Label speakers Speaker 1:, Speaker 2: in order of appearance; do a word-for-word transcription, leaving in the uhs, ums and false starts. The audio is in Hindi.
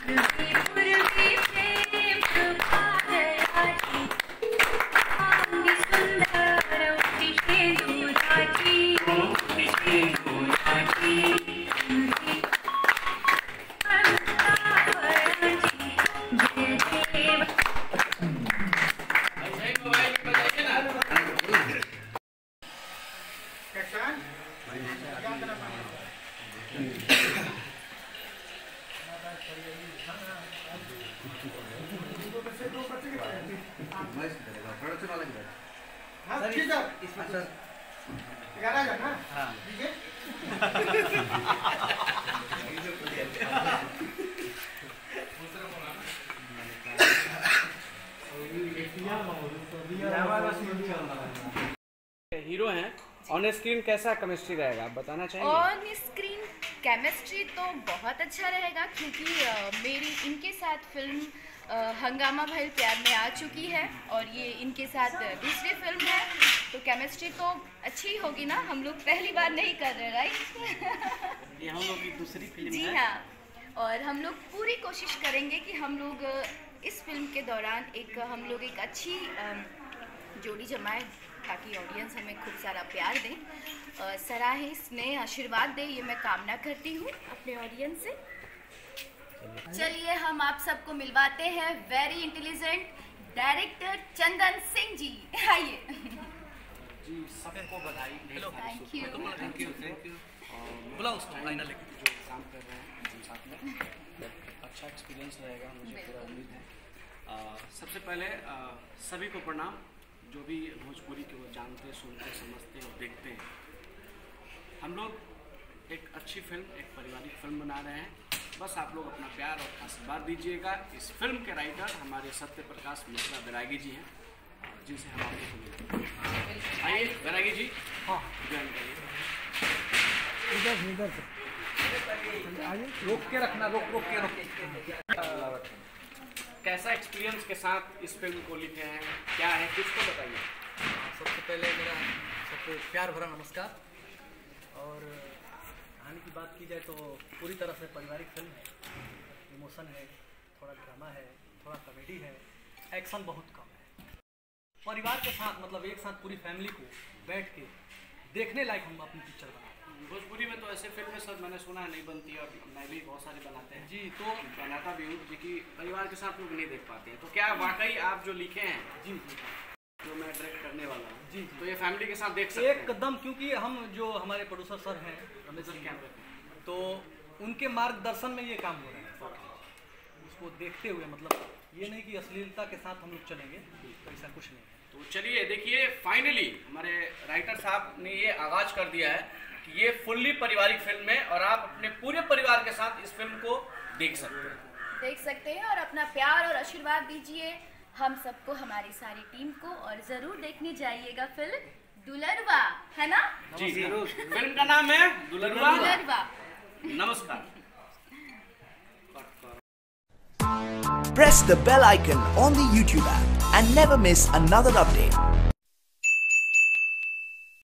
Speaker 1: हीरो हैं, ऑन स्क्रीन कैसा केमिस्ट्री रहेगा आप बताना चाहेंगे?
Speaker 2: ऑन स्क्रीन केमिस्ट्री तो बहुत अच्छा रहेगा क्योंकि आ, मेरी इनके साथ फिल्म आ, हंगामा भइल प्यार में आ चुकी है और ये इनके साथ दूसरी फिल्म है, तो केमिस्ट्री तो अच्छी ही होगी ना। हम लोग पहली बार नहीं कर रहे, राइट?
Speaker 1: ये हम लोग की दूसरी फिल्म
Speaker 2: जी
Speaker 1: है।
Speaker 2: हाँ, और हम लोग पूरी कोशिश करेंगे कि हम लोग इस फिल्म के दौरान एक हम लोग एक अच्छी जोड़ी जमाए ताकि ऑडियंस हमें खूब सारा प्यार दे, सराहे, स्नेह, आशीर्वाद दे, ये मैं कामना करती हूँ अपने ऑडियंस से। चलिए हम आप सबको मिलवाते हैं very intelligent director Chandan Singh ji, आइए।
Speaker 1: जी सबको बधाई।
Speaker 2: Thank you
Speaker 1: thank you thank you बुला उसको लाइनर लेके जो काम कर रहे हैं हम साथ में, अच्छा एक्सपीरियंस रहेगा मुझे पूरा उम्मीद है। आ, सबसे पहले आ, सभी को प्रणाम जो भी भोजपुरी के वो जानते, सुनते, समझते और देखते हैं। हम लोग एक अच्छी फिल्म, एक पारिवारिक फिल्म बना रहे हैं, बस आप लोग अपना प्यार और आशीर्वाद दीजिएगा। इस फिल्म के राइटर हमारे सत्य प्रकाश मिश्रा बैरागी जी हैं, जिनसे हम आपको मिलते। आइए बैरागी जी, हाँ ज्वाइन करिए। रोक के रखना, रोक रोक के रोक। कैसा एक्सपीरियंस के साथ इस फिल्म को लिखे हैं, क्या है कुछ तो बताइए।
Speaker 3: सबसे पहले मेरा सबसे प्यार भरा नमस्कार। और कहानी की बात की जाए तो पूरी तरह से पारिवारिक फिल्म है, इमोशन है, थोड़ा ड्रामा है, थोड़ा कॉमेडी है, एक्शन बहुत कम है। परिवार के साथ मतलब एक साथ पूरी फैमिली को बैठ के देखने लायक हम अपनी पिक्चर बना रहे हैं।
Speaker 1: भोजपुरी में तो ऐसे फिल्में सब मैंने सुना है नहीं बनती, और मैं भी बहुत सारे बनाते हैं
Speaker 3: जी, तो
Speaker 1: बनाता भी हूँ, जो कि परिवार के साथ लोग नहीं देख पाते हैं। तो क्या वाकई आप जो लिखे हैं,
Speaker 3: जी जी
Speaker 1: जो मैं डायरेक्ट करने वाला हूँ,
Speaker 3: जी
Speaker 1: तो ये फैमिली के साथ देख सकते हैं
Speaker 3: एकदम, क्योंकि हम जो हमारे प्रोड्यूसर सर हैं रमेश सर क्या, तो उनके मार्गदर्शन में ये काम हो रहा है। उसको देखते हुए मतलब ये नहीं कि अश्लीलता के साथ हम लोग चलेंगे, ऐसा कुछ नहीं है।
Speaker 1: तो चलिए देखिए, फाइनली हमारे राइटर साहब ने ये आगाज कर दिया है कि ये फुल्ली पारिवारिक फिल्म है और आप अपने पूरे परिवार के साथ इस फिल्म को देख सकते हैं
Speaker 2: देख सकते हैं और अपना प्यार और आशीर्वाद दीजिए हम सबको, हमारी सारी टीम को, और जरूर देखने जाइएगा फिल्म दुलरवा, है ना?
Speaker 1: जी जरूर। फिल्म का नाम है दुलरवा।
Speaker 2: दुलरवा।
Speaker 1: नमस्कार।
Speaker 4: Press the bell icon on the YouTube app and never miss another update.